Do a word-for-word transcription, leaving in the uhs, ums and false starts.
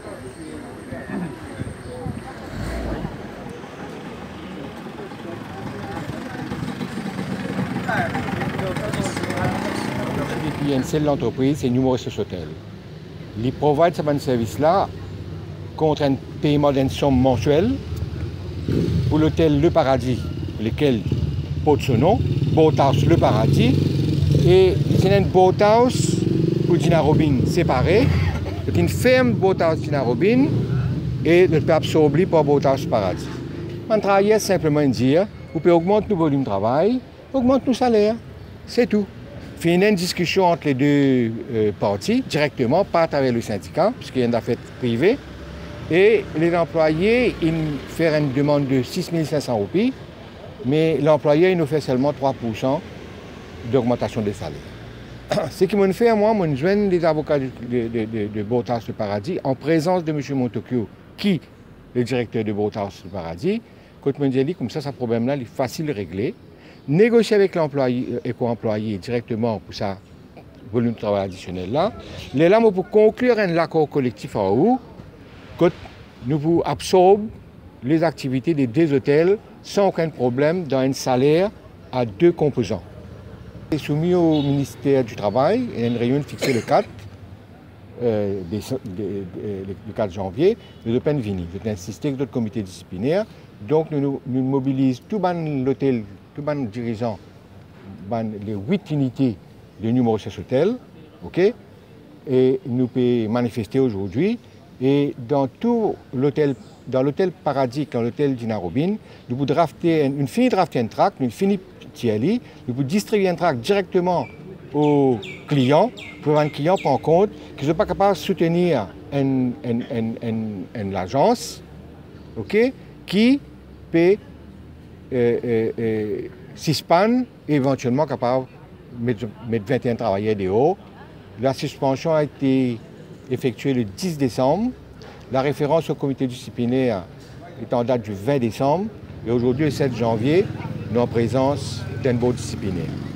Il y a une seule entreprise, c'est Numéro six Hôtel. Ils provide ce service-là contre un paiement d'une somme mensuelle pour l'hôtel Le Paradis, lequel porte son nom, Boathouse Le Paradis, et c'est une Boathouse pour Gina Robin séparée, c'est une ferme Boathouse Gina Robin et le peut absorber par Boathouse Paradis. On travaille simplement dire, vous pouvez augmenter le volume de travail, augmenter le salaire, c'est tout. Il y a une discussion entre les deux euh, parties, directement, pas avec le syndicat, puisqu'il y a une affaire privée. Et les employés, ils font une demande de six mille cinq cents roupies, mais l'employé, il nous fait seulement trois pour cent d'augmentation des salaires. Ce qui m'a fait, moi, je joins des avocats de, de, de, de Boathouse Le Paradis en présence de M. Montocchio, qui est le directeur de Boathouse Le Paradis. Quand je me dit, comme ça, ce problème-là, il est facile à régler. Négocier avec l'employé et co-employé directement pour ça volume de travail additionnel là. Les là, pour conclure un accord collectif en haut, que nous vous absorbons les activités des deux hôtels sans aucun problème dans un salaire à deux composants. C'est soumis au ministère du Travail et une réunion fixée le quatre, euh, des, des, des, le quatre janvier, de peine vini. J'ai insisté avec notre comité disciplinaire. Donc nous, nous, nous mobilisons tout l'hôtel, tout les dirigeants, les huit unités de Numéro six Hôtel, ok, et nous pouvons manifester aujourd'hui. Et dans tout l'hôtel, dans l'hôtel Paradis, dans l'hôtel Gina Robin, nous pouvons drafter, une fini drafter un tract, une fini tiali, nous pouvons distribuer un tract directement aux clients, pour un client prend en compte qu'ils ne sont pas capables de soutenir une, une, une, une, une agence, ok, qui peut euh, euh, euh, suspendre et éventuellement capable de mettre, mettre vingt et un travailleurs dehors. La suspension a été effectuée le dix décembre. La référence au comité disciplinaire est en date du vingt décembre. Et aujourd'hui, le sept janvier, nous sommes en présence d'un board disciplinaire.